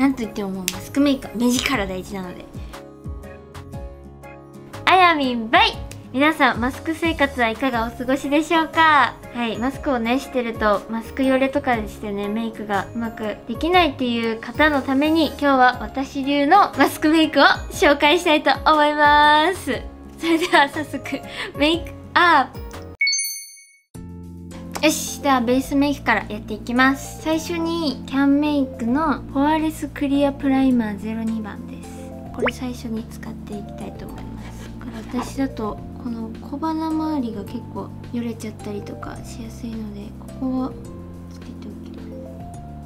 なんといってももうマスクメイクは目力大事なので。あやみんバイ。皆さんマスク生活はいかがお過ごしでしょうか。はい、マスクをねしてるとマスクよれとかでしてね、メイクがうまくできないっていう方のために今日は私流のマスクメイクを紹介したいと思います。それでは早速メイクアップ。よし、ではベースメイクからやっていきます。最初にキャンメイクのポアレスクリアプライマー02番です。これ最初に使っていきたいと思います。これ私だとこの小鼻周りが結構よれちゃったりとかしやすいので、ここはつけておきます。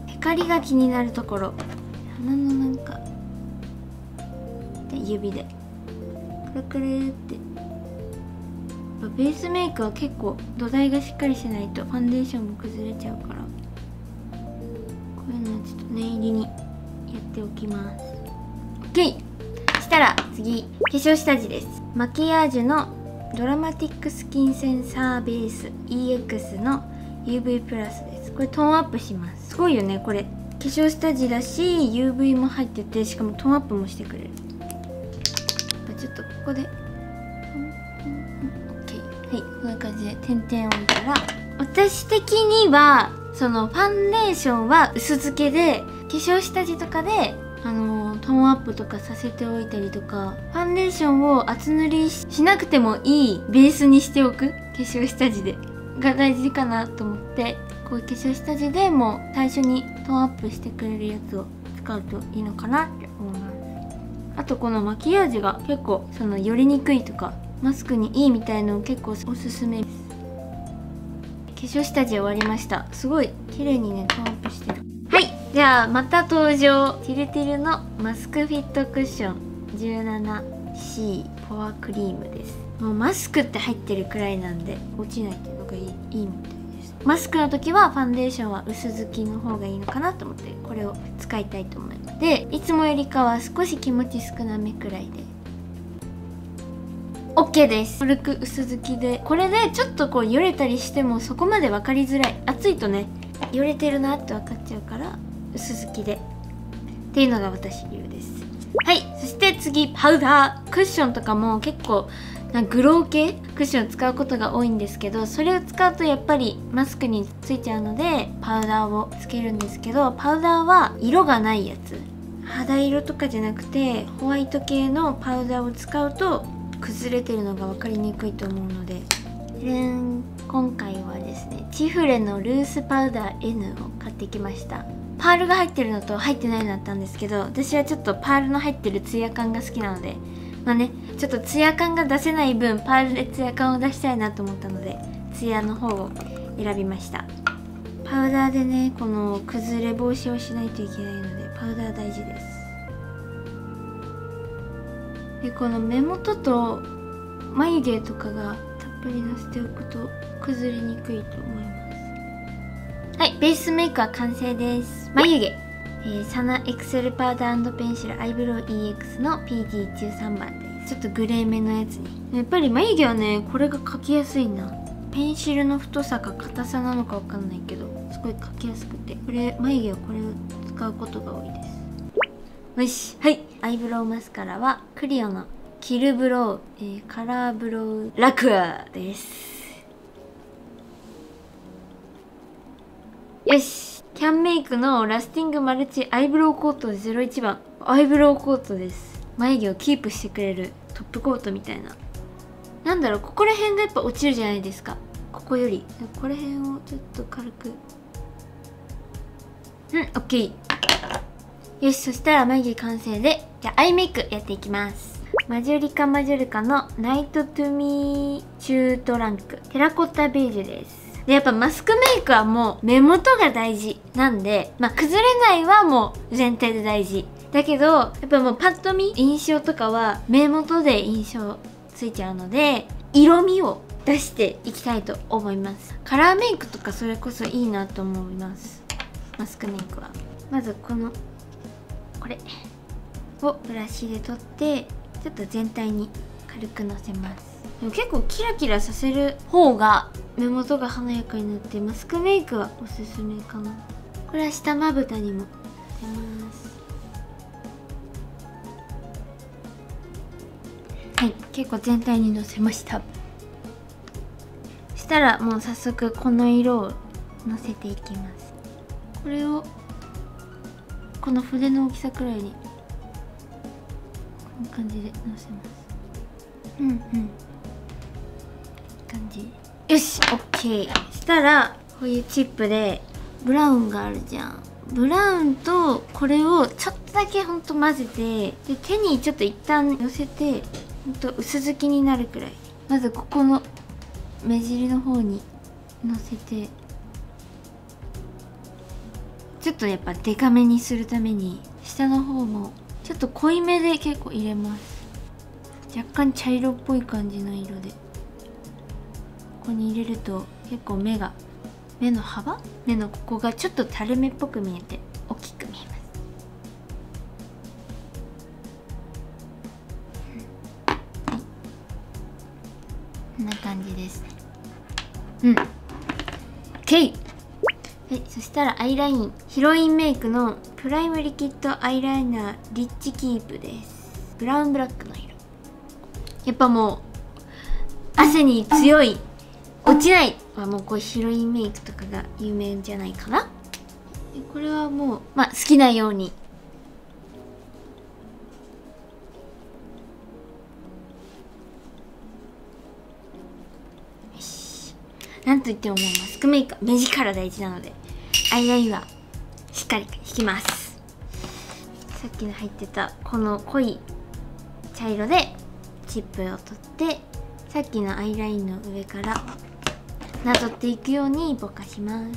光が気になるところ、鼻のなんかで指でくるくるって。ベースメイクは結構土台がしっかりしないとファンデーションも崩れちゃうから、こういうのはちょっと念入りにやっておきます。 OK。 したら次、化粧下地です。マキアージュのドラマティックスキンセンサーベース EX の UV プラスです。これトーンアップします。すごいよねこれ。化粧下地だし UV も入ってて、しかもトーンアップもしてくれる。ちょっとここではい、こんな感じで点々を置いたら、私的にはそのファンデーションは薄付けで、化粧下地とかでトーンアップとかさせておいたりとか、ファンデーションを厚塗りしなくてもいいベースにしておく、化粧下地でが大事かなと思って、こういう化粧下地でもう最初にトーンアップしてくれるやつを使うといいのかなって思います。あとこのマキアージュが結構その寄りにくいとかマスクにいいみたいの結構おすすめです。化粧下地終わりました。すごい綺麗にねトーンアップしてる。はい、じゃあまた登場。ティルティルのマスクフィットクッション 17C ポアクリームです。もうマスクって入ってるくらいなんで落ちないっていうのがいいみたいです。マスクの時はファンデーションは薄付きの方がいいのかなと思ってこれを使いたいと思います。で、いつもよりかは少し気持ち少なめくらいでOK です。軽く薄付きで、これでちょっとこうよれたりしてもそこまで分かりづらい。熱いとねよれてるなって分かっちゃうから薄付きでっていうのが私流です。はい、そして次パウダー。クッションとかも結構グロー系クッションを使うことが多いんですけど、それを使うとやっぱりマスクについちゃうのでパウダーをつけるんですけど、パウダーは色がないやつ、肌色とかじゃなくてホワイト系のパウダーを使うと崩れてるのが分かりにくいと思うので、今回はですねチフレのルースパウダー N を買ってきました。パールが入ってるのと入ってないのだったんですけど、私はちょっとパールの入ってるツヤ感が好きなので、まあね、ちょっとツヤ感が出せない分パールでツヤ感を出したいなと思ったのでツヤの方を選びました。パウダーでねこの崩れ防止をしないといけないのでパウダー大事です。で、この目元と眉毛とかがたっぷりのせておくと崩れにくいと思います。はい、ベースメイクは完成です。眉毛、サナエクセルパウダー&ペンシルアイブロウ EX の PD13 番です。ちょっとグレーめのやつに。やっぱり眉毛はねこれが描きやすいな。ペンシルの太さか硬さなのかわかんないけどすごい描きやすくて、これ眉毛はこれを使うことが多いです。よし、はい、アイブロウマスカラはクリオのキルブロウ、カラーブロウラクアです。よし、キャンメイクのラスティングマルチアイブロウコート01番。アイブロウコートです。眉毛をキープしてくれるトップコートみたいな。なんだろう、ここら辺がやっぱ落ちるじゃないですか。ここよりここら辺をちょっと軽くOK。よし、そしたら眉毛完成で、じゃあアイメイクやっていきます。マジョリカマジョルカのナイトトゥミー中トランクテラコッタベージュです。で、やっぱマスクメイクはもう目元が大事なんで、崩れないはもう全体で大事だけど、やっぱもうパッと見印象とかは目元で印象ついちゃうので、色味を出していきたいと思います。カラーメイクとかそれこそいいなと思います。マスクメイクはまずこれをブラシで取ってちょっと全体に軽くのせます。でも結構キラキラさせる方が目元が華やかになってマスクメイクはおすすめかな。これは下まぶたにも当てます。 はい、結構全体にのせました。そしたらもう早速この色をのせていきます。これをこの筆の大きさくらいにこんな感じでのせます。うんうん、いい感じ。よし、オッケー。したらこういうチップでブラウンがあるじゃん。ブラウンとこれをちょっとだけほんと混ぜて、で手にちょっと一旦寄せて、ほんと薄付きになるくらい、まずここの目尻の方にのせて、ちょっとやっぱデカめにするために下の方もちょっと濃いめで結構入れます。若干茶色っぽい感じの色でここに入れると結構目の幅、目のここがちょっと垂れ目っぽく見えて大きく見えます。こんな感じですね。うん、 OK。 はい、そしたらアイライン、ヒロインメイクのプライムリキッドアイライナーリッチキープです。ブラウンブラックの色。やっぱもう汗に強い、落ちないはもうこうヒロインメイクとかが有名じゃないかな。でこれはもう好きなように。よし、なんといってももうマスクメイクは目力大事なのでアイラインはしっかり引きます。さっきの入ってたこの濃い茶色でチップを取って、さっきのアイラインの上からなぞっていくようにぼかします。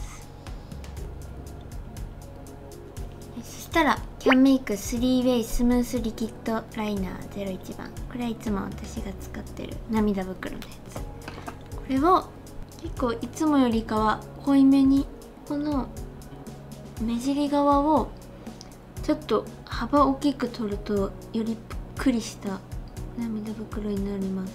そしたらキャンメイク 3way スムースリキッドライナー01番、これはいつも私が使ってる涙袋のやつ。これを結構いつもよりかは濃いめに、この目尻側をちょっと幅大きく取るとよりぷっくりした涙袋になります。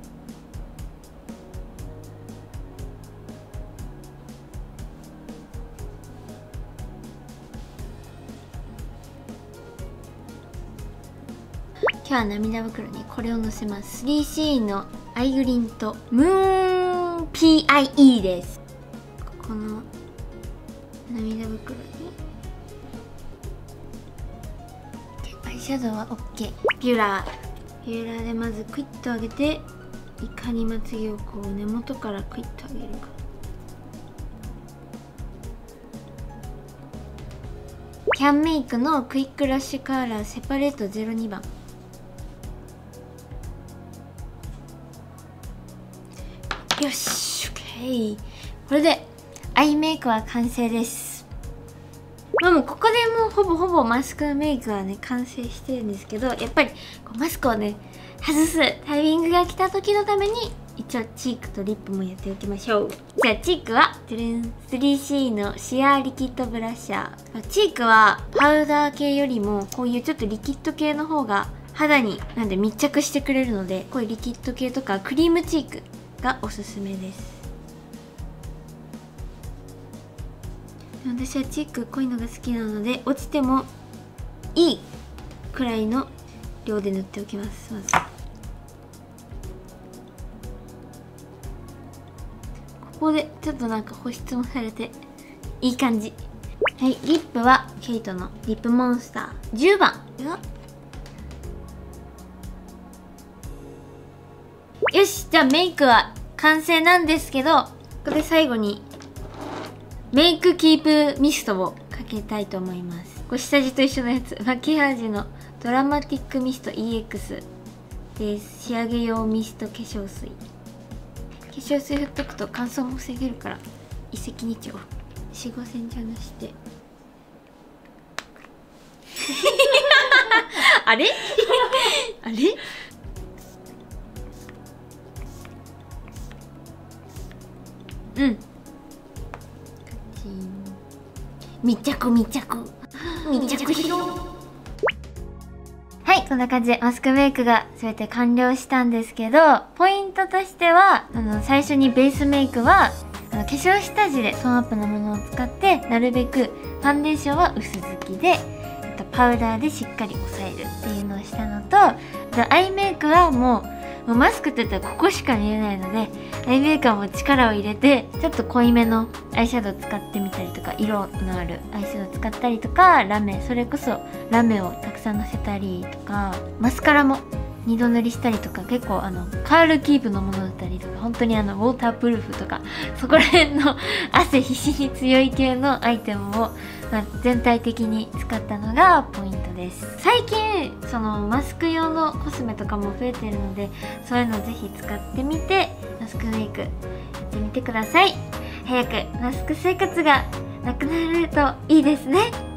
今日は涙袋にこれをのせます。 3C のアイグリントムーン PIE です。ここの涙袋にアイシャドウは OK。 ビュラーでまずクイッと上げて、いかにまつげをこう根元からクイッと上げるか。キャンメイクのクイックラッシュカーラーセパレート02番。よし、 OK。 これでアイメイクは完成です。もうここでもうほぼほぼマスクメイクはね完成してるんですけど、やっぱりこうマスクをね外すタイミングが来た時のために一応チークとリップもやっておきましょう。じゃあチークは 3C のシアーリキッドブラッシャー。チークはパウダー系よりもこういうちょっとリキッド系の方が肌に密着してくれるので、こういうリキッド系とかクリームチークがおすすめです。私はチーク濃いのが好きなので、落ちてもいいくらいの量で塗っておきます。まずここでちょっと保湿もされていい感じ。はい、リップはケイトのリップモンスター10番。よし、じゃあメイクは完成なんですけど、ここで最後にメイクキープミストをかけたいと思います。これ下地と一緒のやつ、マキアージュのドラマティックミスト EX です。仕上げ用ミスト化粧水。化粧水振っとくと乾燥も防げるから一石二鳥。4、5センチ離してあれあれ、うん、密着しろ。はい、こんな感じでマスクメイクが全て完了したんですけど、ポイントとしては最初にベースメイクは化粧下地でトーンアップのものを使って、なるべくファンデーションは薄付きで、 パウダーでしっかり抑えるっていうのをしたのと、アイメイクはもうマスクって言ったらここしか見えないので、アイメイクはもう力を入れてちょっと濃いめのアイシャドウ使ってみたりとか、色のあるアイシャドウ使ったりとか、それこそラメをたくさんのせたりとか、マスカラも2度塗りしたりとか、結構カールキープのものだったりとか、本当にウォータープルーフとかそこら辺の汗必死に強い系のアイテムを、全体的に使ったのがポイントです。最近そのマスク用のコスメとかも増えてるので、そういうのぜひ使ってみてマスクメイクやってみてください。早くマスク生活がなくなるといいですね。